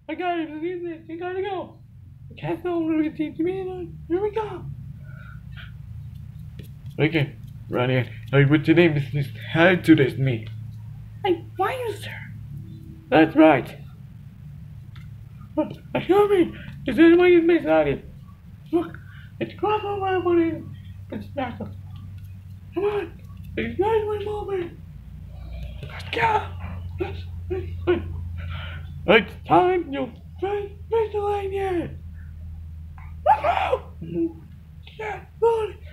I got it. You gotta go. The castle will teach me. Here we go. Okay, Ronnie. What's your name? This is how to this me. Hey, why you, sir? That's right. Show me. Is there any way you miss out it? Look, it's cross over what it is. It's massive. Come on. It's nice one moment. Let's go. It's time you finish the line yet. Yeah, Ronnie.